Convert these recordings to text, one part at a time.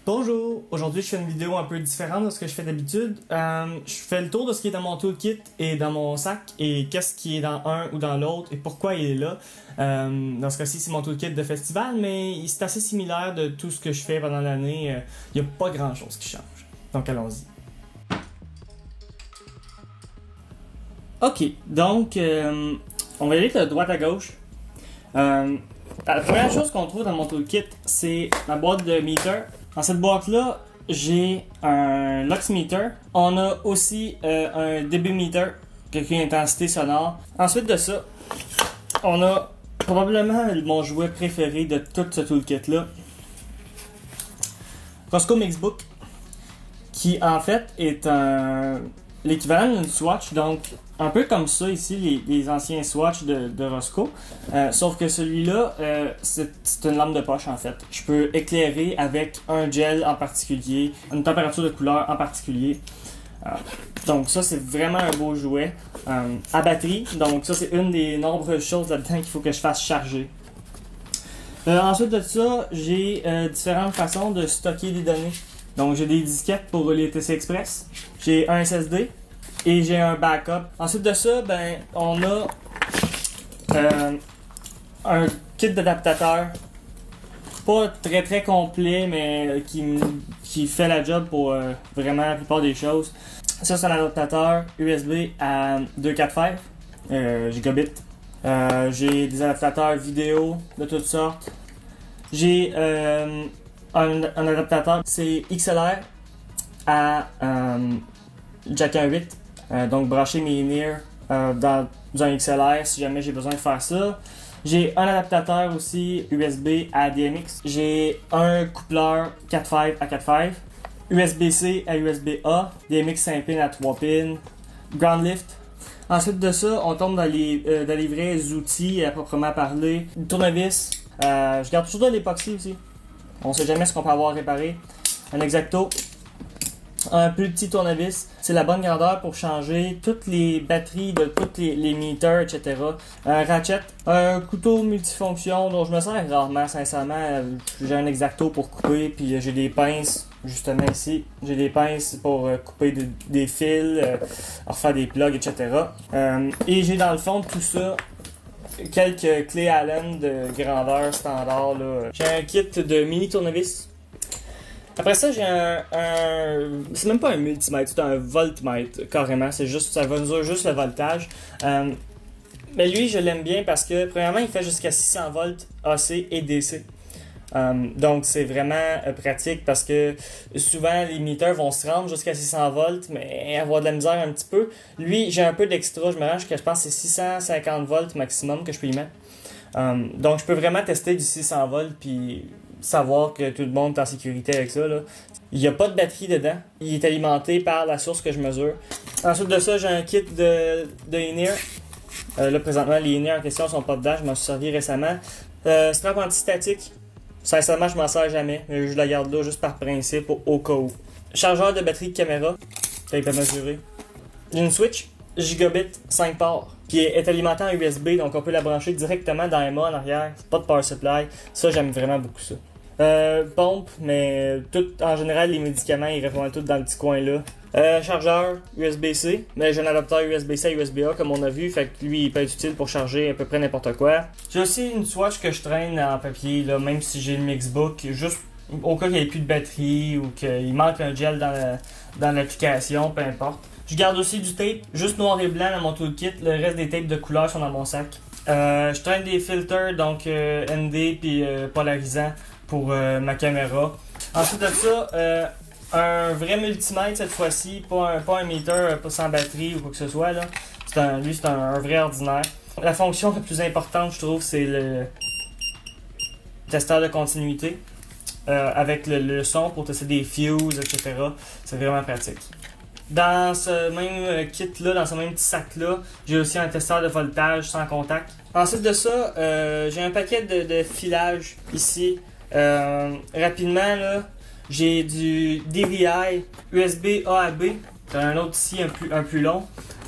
Bonjour! Aujourd'hui, je fais une vidéo un peu différente de ce que je fais d'habitude. Je fais le tour de ce qui est dans mon toolkit et dans mon sac et qu'est-ce qui est dans un ou dans l'autre et pourquoi il est là. Dans ce cas-ci, c'est mon toolkit de festival, mais c'est assez similaire de tout ce que je fais pendant l'année. Il n'y a pas grand-chose qui change. Donc, allons-y. Ok, donc, on va aller de droite à gauche. La première chose qu'on trouve dans mon toolkit, c'est la boîte de meter. Dans cette boîte-là, j'ai un lux meter. On a aussi un dB meter, qui est une intensité sonore. Ensuite de ça, on a probablement mon jouet préféré de tout ce toolkit-là, Costco Mixbook, qui en fait est l'équivalent d'une Swatch, donc un peu comme ça ici, les anciens Swatch de Roscoe, sauf que celui-là, c'est une lampe de poche en fait. Je peux éclairer avec un gel en particulier, une température de couleur en particulier. Donc ça, c'est vraiment un beau jouet. À batterie, donc ça, c'est une des nombreuses choses là-dedans qu'il faut que je fasse charger. Ensuite de ça, j'ai différentes façons de stocker des données. Donc j'ai des disquettes pour les TC Express, j'ai un SSD et j'ai un backup. Ensuite de ça, ben on a un kit d'adaptateur, pas très complet, mais qui fait la job pour vraiment la plupart des choses. Ça, c'est un adaptateur USB à 2.4 gigabits. J'ai des adaptateurs vidéo de toutes sortes. J'ai un adaptateur, c'est XLR à jack 1.8, donc brancher mes in-ear dans un XLR si jamais j'ai besoin de faire ça. J'ai un adaptateur aussi USB à DMX. J'ai un coupleur 4.5 à 4.5, USB-C à USB-A, DMX 5 pins à 3 pins, ground lift. Ensuite de ça, on tombe dans les vrais outils à proprement parler. Une tournevis, je garde toujours de l'époxy aussi. On sait jamais ce qu'on peut avoir réparé. Un X-Acto. Un plus petit tournevis. C'est la bonne grandeur pour changer toutes les batteries de tous les meters, etc. Un ratchet. Un couteau multifonction dont je me sers rarement, sincèrement. J'ai un X-Acto pour couper, puis j'ai des pinces, justement ici. J'ai des pinces pour couper des fils, refaire des plugs, etc. Et j'ai dans le fond de tout ça quelques clés Allen de grandeur standard. J'ai un kit de mini tournevis. Après ça, j'ai c'est même pas un multimètre, c'est un voltmètre carrément. C'est juste, ça mesure juste le voltage. Mais lui, je l'aime bien parce que premièrement, il fait jusqu'à 600 volts AC et DC. Donc c'est vraiment pratique parce que souvent les meters vont se rendre jusqu'à 600 volts mais avoir de la misère un petit peu. Lui, j'ai un peu d'extra, je me rends jusqu'à, je pense, c'est 650 volts maximum que je peux y mettre. Donc je peux vraiment tester du 600 volts puis savoir que tout le monde est en sécurité avec ça, là. Il n'y a pas de batterie dedans, il est alimenté par la source que je mesure. Ensuite de ça, j'ai un kit de in-ear. Là présentement les in-ear en question sont pas dedans, je m'en suis servi récemment. Strap anti-statique. Sincèrement, je m'en sers jamais, mais je la garde là juste par principe au cas où. Chargeur de batterie de caméra, tape à mesurer. J'ai une Switch Gigabit 5 ports qui est alimentée en USB, donc on peut la brancher directement dans Emma en arrière. Pas de power supply, ça j'aime vraiment beaucoup ça. Pompe, mais tout en général les médicaments ils répondent tous dans le petit coin là. Chargeur USB-C, mais j'ai un adapteur USB-C à USB-A comme on a vu, fait que lui il peut être utile pour charger à peu près n'importe quoi. J'ai aussi une Swatch que je traîne en papier, là, même si j'ai le Mixbook, juste au cas qu'il n'y ait plus de batterie ou qu'il manque un gel dans l'application, peu importe. Je garde aussi du tape, juste noir et blanc dans mon toolkit, le reste des tapes de couleur sont dans mon sac. Je traîne des filters, donc ND puis polarisant pour ma caméra. Ensuite de ça, un vrai multimètre cette fois-ci, pas un meter pas sans batterie ou quoi que ce soit. Là. Lui, c'est un vrai ordinaire. La fonction la plus importante, je trouve, c'est le testeur de continuité. Avec le son pour tester des fuses, etc. C'est vraiment pratique. Dans ce même kit-là, dans ce même petit sac-là, j'ai aussi un testeur de voltage sans contact. Ensuite de ça, j'ai un paquet de filage ici. Rapidement, là, j'ai du DVI USB A à B. J'ai un autre ici, un plus long.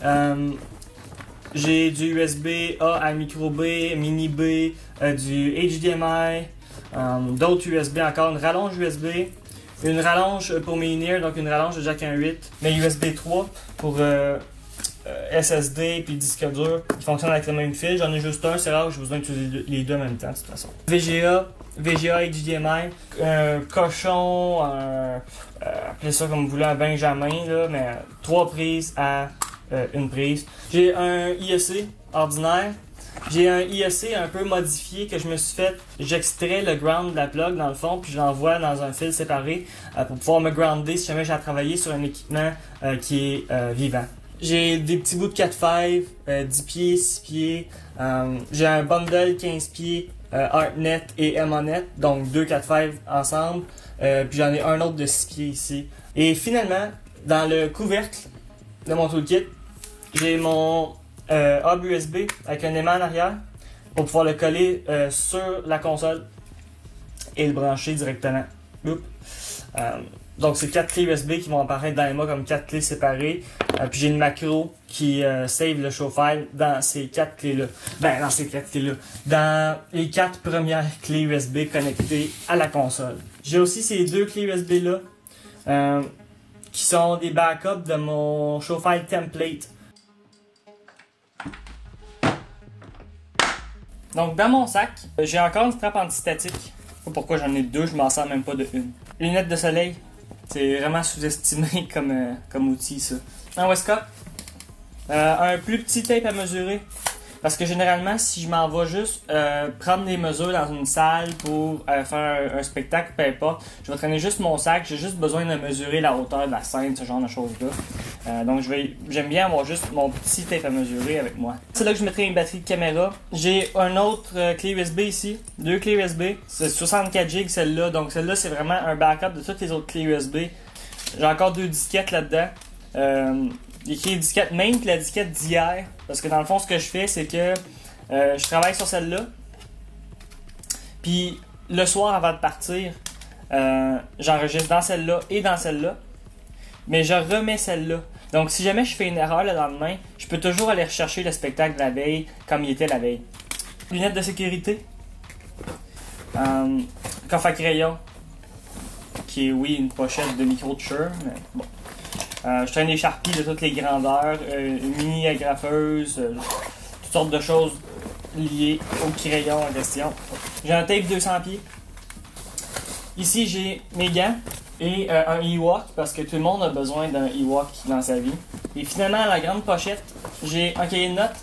J'ai du USB A à micro B, mini B, du HDMI, d'autres USB encore, une rallonge USB, une rallonge pour mes in-ear, donc une rallonge de jack 1.8, mes USB 3 pour SSD puis disque dur qui fonctionnent avec le même fil. J'en ai juste un, c'est rare que j'ai besoin d'utiliser les deux en même temps de toute façon. VGA HDMI, un cochon, appelez ça comme vous voulez, un Benjamin, là, mais 3 prises à une prise. J'ai un IEC ordinaire. J'ai un IEC un peu modifié que je me suis fait. J'extrais le ground de la plug dans le fond, puis je l'envoie dans un fil séparé pour pouvoir me grounder si jamais j'ai à travailler sur un équipement qui est vivant. J'ai des petits bouts de 4.5, 10 pieds, 6 pieds. J'ai un bundle 15 pieds ArtNet et Emonet, donc 2 4.5 ensemble. Puis j'en ai un autre de 6 pieds ici. Et finalement, dans le couvercle de mon toolkit, j'ai mon hub USB avec un aimant en arrière pour pouvoir le coller sur la console et le brancher directement. Donc c'est 4 clés USB qui vont apparaître dans l'EMA comme 4 clés séparées. Puis j'ai une macro qui save le show file dans ces 4 clés-là. Dans ces 4 clés-là. Dans les 4 premières clés USB connectées à la console. J'ai aussi ces 2 clés USB-là qui sont des backups de mon show file template. Donc dans mon sac, j'ai encore une strap antistatique. Je sais pas pourquoi j'en ai 2, je m'en sers même pas de une. Lunettes de soleil, c'est vraiment sous-estimé comme outil ça. Un Westcott, un plus petit tape à mesurer. Parce que généralement, si je m'en vais juste prendre des mesures dans une salle pour faire un spectacle, peu importe, je vais traîner juste mon sac, j'ai juste besoin de mesurer la hauteur de la scène, ce genre de choses-là. Donc j'aime bien avoir juste mon petit tape à mesurer avec moi. C'est là que je mettrai une batterie de caméra. J'ai un autre clé USB ici, 2 clés USB, c'est 64 GB celle-là, donc celle-là c'est vraiment un backup de toutes les autres clés USB. J'ai encore 2 disquettes là-dedans. Écrit disquette même que la disquette d'hier, parce que dans le fond ce que je fais c'est que je travaille sur celle-là, puis le soir avant de partir j'enregistre dans celle-là et dans celle-là, mais je remets celle-là. Donc si jamais je fais une erreur le lendemain, je peux toujours aller rechercher le spectacle de la veille comme il était la veille. Lunettes de sécurité, coffre à crayon, qui est oui une pochette de micro de Shure, mais bon. Je traîne des Sharpies de toutes les grandeurs, une mini agrafeuse, toutes sortes de choses liées au crayon en question. J'ai un tape 200 pieds. Ici, j'ai mes gants et un Ewok, parce que tout le monde a besoin d'un Ewok dans sa vie. Et finalement, à la grande pochette, j'ai un cahier de notes,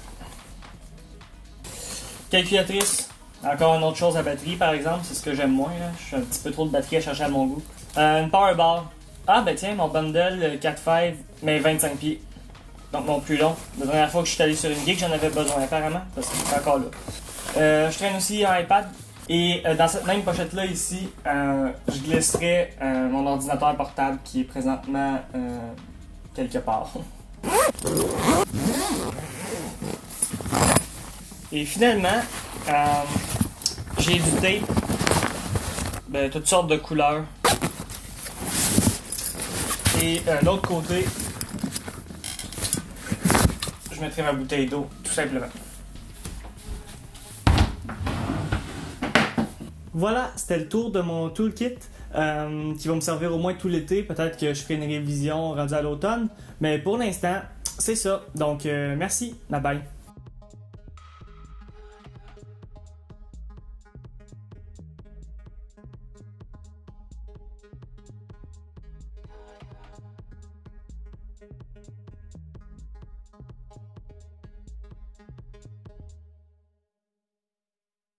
calculatrice, encore une autre chose à batterie par exemple, c'est ce que j'aime moins. Là. Je suis un petit peu trop de batterie à chercher à mon goût. Une power bar. Ah ben tiens, mon bundle 4.5, mais 25 pieds. Donc mon plus long. La dernière fois que je suis allé sur une gig, j'en avais besoin apparemment, parce que c'est encore là. Je traîne aussi un iPad. Et dans cette même pochette-là ici, je glisserai mon ordinateur portable qui est présentement quelque part. Et finalement, j'ai du tape, toutes sortes de couleurs. Et de l'autre côté, je mettrai ma bouteille d'eau, tout simplement. Voilà, c'était le tour de mon toolkit qui va me servir au moins tout l'été. Peut-être que je ferai une révision rendue à l'automne. Mais pour l'instant, c'est ça. Donc, merci. Bye bye.